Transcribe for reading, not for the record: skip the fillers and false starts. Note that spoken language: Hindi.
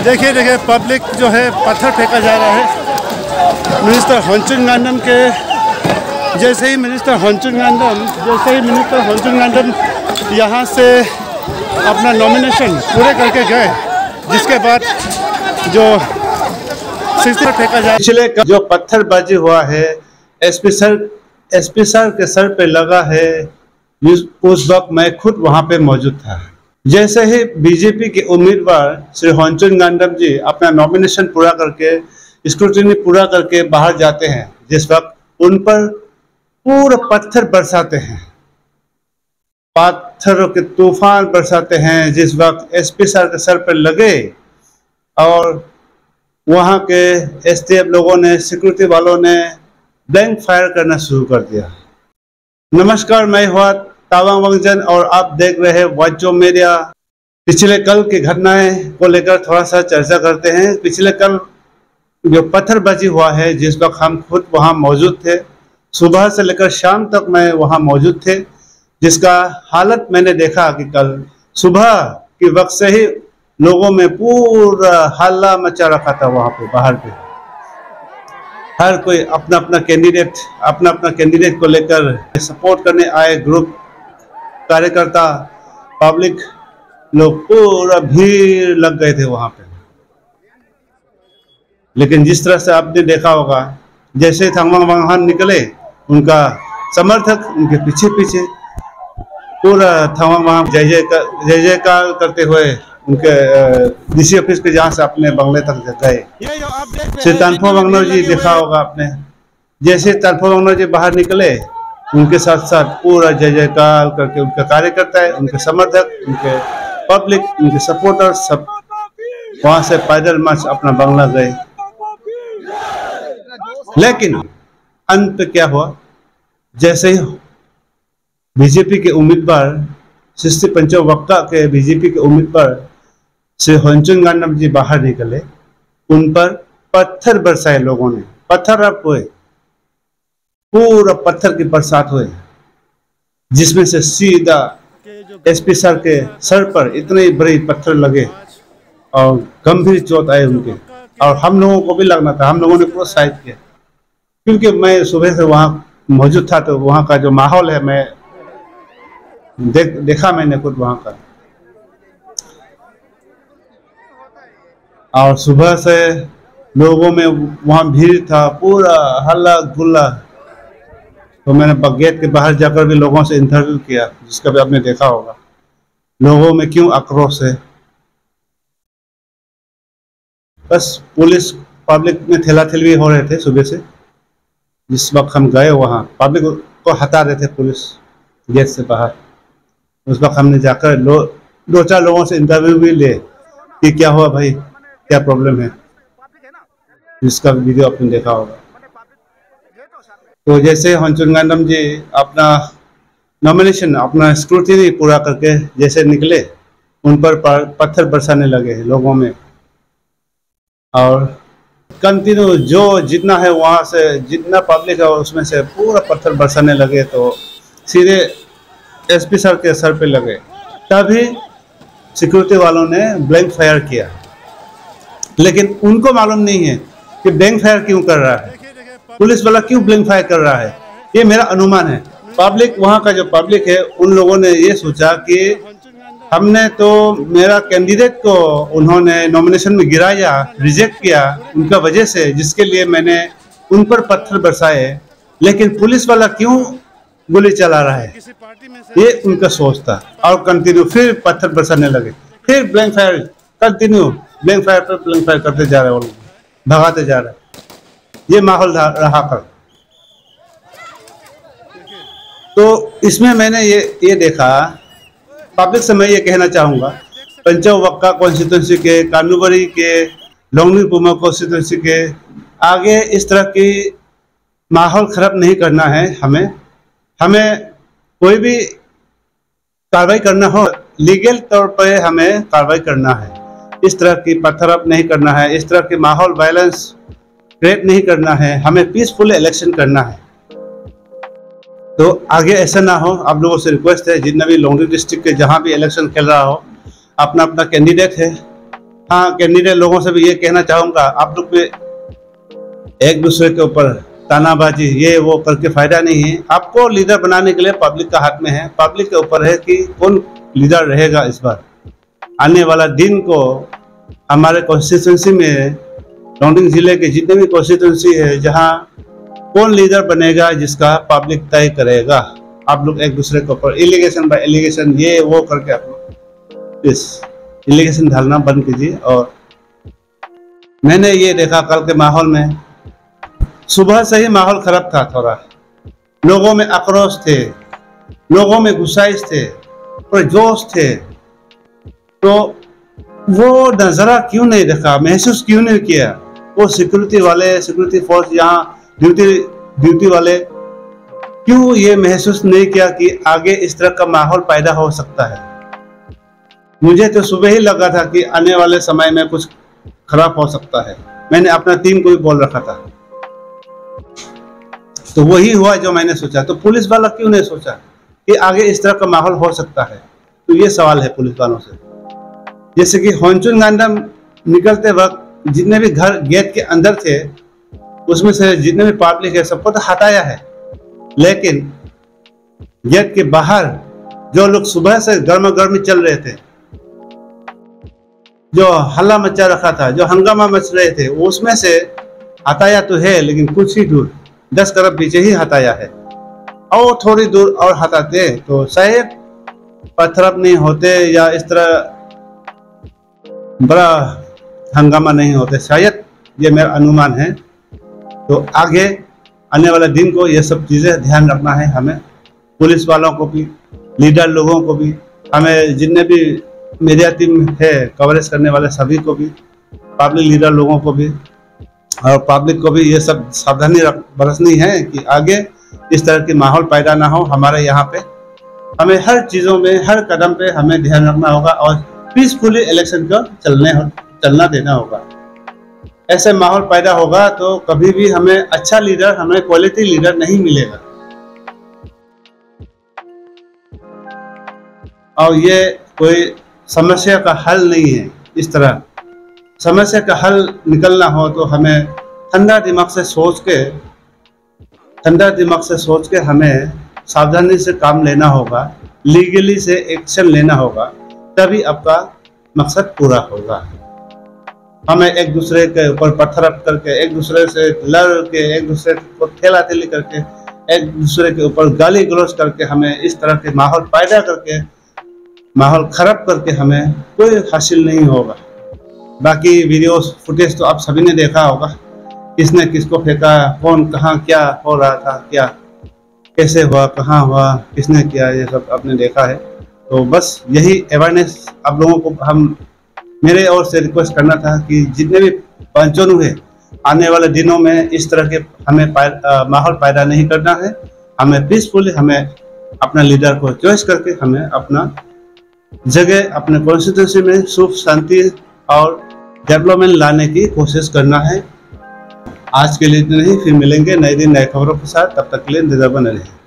देखिए पब्लिक जो है पत्थर फेंका जा रहा है मिनिस्टर होंचुनगांडम के। जैसे ही मिनिस्टर होंचुनगांडम यहाँ से अपना नॉमिनेशन पूरे करके गए, जिसके बाद जो सिलसिला फेंका जा पिछले जो पत्थरबाजी हुआ है एसपी सर के सर पे लगा है, उस वक्त मैं खुद वहां पे मौजूद था। जैसे ही बीजेपी के उम्मीदवार श्री होंचुनगांडम जी अपना नॉमिनेशन पूरा करके, स्क्रूटिनी पूरा करके बाहर जाते हैं, जिस वक्त उन पर पूरा पत्थर बरसाते हैं, पत्थरों के तूफान बरसाते हैं, जिस वक्त एसपी सर के सर पर लगे और वहां के एसटीएफ लोगों ने, सिक्योरिटी वालों ने ब्लैंक फायर करना शुरू कर दिया। नमस्कार, मैं हुआ तावांग वांगजन और आप देख रहे हैं वाचो मीडिया। पिछले कल की घटनाएं को लेकर थोड़ा सा चर्चा करते हैं। पिछले कल जो पत्थरबाजी हुआ है, जिस वक्त हम खुद वहां मौजूद थे, सुबह से लेकर शाम तक मैं वहां मौजूद थे, जिसका हालत मैंने देखा कि कल सुबह के वक्त से ही लोगों में पूरा हल्ला मचा रखा था। वहां पे बाहर पे हर कोई अपना अपना कैंडिडेट को लेकर सपोर्ट करने आए, ग्रुप कार्यकर्ता, पब्लिक लोग पूरा भीड़ लग गए थे वहां पे। लेकिन जिस तरह से आपने देखा होगा, जैसे थांगवांग वांगहान निकले, उनका समर्थक उनके पीछे पीछे पूरा थांगवांग वांग जय जयकार करते हुए उनके डीसी ऑफिस के जहाँ से अपने बंगले तक गए। श्री तानफो वांगनो जी देखा होगा आपने, जैसे तानफो वांगनो जी बाहर निकले, उनके साथ साथ पूरा जय जयकार करके उनके कार्यकर्ता है, उनके समर्थक, उनके पब्लिक, उनके सपोर्टर सब वहां से पैदल मार्च अपना बंगला गए। लेकिन अंत पे क्या हुआ, जैसे ही बीजेपी के उम्मीदवार सिस्टी पंचो वक्का के बीजेपी के उम्मीदवार श्री होंचुनगांडम जी बाहर निकले, उन पर पत्थर बरसाए लोगों ने। पत्थर अब हुए, पूरा पत्थर की बरसात हुए, जिसमें से सीधा एसपी सर के सर पर इतने बड़े पत्थर लगे और गंभीर चोट आए उनके। और हम लोगों को भी लगना था, हम लोगों ने पूरा साइड किया, क्योंकि मैं सुबह से वहां मौजूद था, तो वहां का जो माहौल है मैं देखा मैंने खुद वहां का। और सुबह से लोगों में वहां भीड़ था, पूरा हल्ला गुल्ला। तो मैंने गेट के बाहर जाकर भी लोगों से इंटरव्यू किया, जिसका भी आपने देखा होगा, लोगों में क्यों आक्रोश है। बस पुलिस पब्लिक में ठेलाठेली भी हो रहे थे सुबह से। जिस वक्त हम गए वहाँ, पब्लिक को हटा रहे थे पुलिस गेट से बाहर। उस वक्त हमने जाकर दो चार लोगों से इंटरव्यू भी लिए कि क्या हुआ भाई, क्या प्रॉब्लम है, जिसका वीडियो आपने देखा होगा। तो जैसे होंचुनगांडम जी अपना नॉमिनेशन, अपना स्क्रूटिनी पूरा करके जैसे निकले, उन पर पत्थर बरसाने लगे लोगों में। और कंटिन्यू जो जितना है वहाँ से जितना पब्लिक है उसमें से पूरा पत्थर बरसाने लगे, तो सीधे एसपी सर के सर पे लगे। तभी सिक्योरिटी वालों ने ब्लैंक फायर किया, लेकिन उनको मालूम नहीं है कि ब्लैंक फायर क्यों कर रहा है, पुलिस वाला क्यों ब्लैंक फायर कर रहा है। ये मेरा अनुमान है। पब्लिक, वहाँ का जो पब्लिक है, उन लोगों ने ये सोचा कि हमने तो मेरा कैंडिडेट को उन्होंने नॉमिनेशन में गिराया, रिजेक्ट किया उनका वजह से, जिसके लिए मैंने उन पर पत्थर बरसाए, लेकिन पुलिस वाला क्यों गोली चला रहा है, ये उनका सोच था। और कंटिन्यू फिर पत्थर बरसाने लगे, फिर blank fire, continue blank fire पर ब्लैंक फायर करते जा रहे हैं, भगाते जा रहे हैं। ये माहौल रहा कल। तो इसमें मैंने ये देखा, पब्लिक से मैं ये कहना चाहूँगा, पंचो वक्का कॉन्स्टिट्यूंसी के, कानूबरी के, लोंगनी पुमा कॉन्स्टिट्यूंसी के आगे इस तरह की माहौल खराब नहीं करना है। हमें कोई भी कार्रवाई करना हो, लीगल तौर पे हमें कार्रवाई करना है। इस तरह की पत्थर नहीं करना है, इस तरह की माहौल वायलेंस क्रिएट नहीं करना है, हमें पीसफुल इलेक्शन करना है। तो आगे ऐसा ना हो, आप लोगों से रिक्वेस्ट है, जितना भी लोंगडी डिस्ट्रिक्ट के जहाँ भी इलेक्शन खेल रहा हो, अपना अपना कैंडिडेट है, हाँ, कैंडिडेट लोगों से भी ये कहना चाहूँगा, आप लोग पे एक दूसरे के ऊपर तानाबाजी ये वो करके फायदा नहीं है। आपको लीडर बनाने के लिए पब्लिक का हाथ में है, पब्लिक के ऊपर है कि कौन लीडर रहेगा। इस बार आने वाला दिन को हमारे कॉन्स्टिट्यूंसी में, लॉन्गडिंग जिले के जितने भी कॉन्स्टिट्यूंसी है, जहाँ कौन लीडर बनेगा जिसका पब्लिक तय करेगा। आप लोग एक दूसरे के ऊपर एलिगेशन बाय एलिगेशन ये वो करके आप लोग इस एलिगेशन डालना बंद कीजिए। और मैंने ये देखा कल के माहौल में, सुबह से ही माहौल खराब था, थोड़ा लोगों में आक्रोश थे, लोगों में गुस्साइश थे और जोश थे। तो वो नज़ारा क्यों नहीं देखा, महसूस क्यों नहीं किया? वो सिक्योरिटी वाले, सिक्योरिटी फोर्स यहाँ ड्यूटी वाले क्यों ये महसूस नहीं किया कि आगे इस तरह का माहौल पैदा हो सकता है? मुझे तो सुबह ही लगा था कि आने वाले समय में कुछ खराब हो सकता है। मैंने अपना टीम को भी बोल रखा था, तो वही हुआ जो मैंने सोचा। तो पुलिस वाला क्यों नहीं सोचा कि आगे इस तरह का माहौल हो सकता है? तो ये सवाल है पुलिस वालों से। जैसे कि होंचुन गांडम निकलते वक्त जितने भी घर गेट के अंदर थे, उसमें से जितने भी पब्लिक है सबको तो हटाया है, लेकिन गेट के बाहर जो लोग सुबह से गर्मा गर्मी चल रहे थे, जो हल्ला मचा रखा था, जो हंगामा मच रहे थे, उसमें से हटाया तो है, लेकिन कुछ ही दूर 10 कदम पीछे ही हटाया है। और थोड़ी दूर और हटाते तो शायद पत्थर नहीं होते या इस तरह बड़ा हंगामा नहीं होते, शायद ये मेरा अनुमान है। तो आगे आने वाले दिन को ये सब चीज़ें ध्यान रखना है हमें, पुलिस वालों को भी, लीडर लोगों को भी, हमें जितने भी मीडिया टीम है कवरेज करने वाले सभी को भी, पब्लिक लीडर लोगों को भी और पब्लिक को भी ये सब सावधानी बरतनी है कि आगे इस तरह की माहौल पैदा ना हो हमारे यहाँ पे। हमें हर चीज़ों में, हर कदम पे हमें ध्यान रखना होगा और पीसफुली इलेक्शन को चलना देना होगा। ऐसे माहौल पैदा होगा तो कभी भी हमें अच्छा लीडर, हमें क्वालिटी लीडर नहीं मिलेगा। और ये कोई समस्या का हल नहीं है। इस तरह समस्या का हल निकलना हो तो हमें ठंडा दिमाग से सोच के हमें सावधानी से काम लेना होगा, लीगली से एक्शन लेना होगा, तभी आपका मकसद पूरा होगा। हमें एक दूसरे के ऊपर पत्थर करके, एक दूसरे से लड़ के, एक दूसरे को ठेला-ठेली करके, एक दूसरे के ऊपर गाली गलौज करके, हमें इस तरह के माहौल पैदा करके, माहौल खराब करके हमें कोई हासिल नहीं होगा। बाकी वीडियोस फुटेज तो आप सभी ने देखा होगा, किसने किसको फेंका, कौन कहाँ क्या हो रहा था, क्या कैसे हुआ, कहाँ हुआ, किसने किया, ये सब आपने देखा है। तो बस यही अवेयरनेस आप लोगों को मेरे ओर से रिक्वेस्ट करना था कि जितने भी पंचों है आने वाले दिनों में इस तरह के हमें माहौल पैदा नहीं करना है। हमें पीसफुली, हमें अपना लीडर को चॉइस करके हमें अपना जगह, अपने कॉन्स्टिट्यूंसी में सुख शांति और डेवलपमेंट लाने की कोशिश करना है। आज के लिए इतना ही, फिर मिलेंगे नए दिन नए खबरों के साथ। तब तक के लिए इंतजार बने रहिए।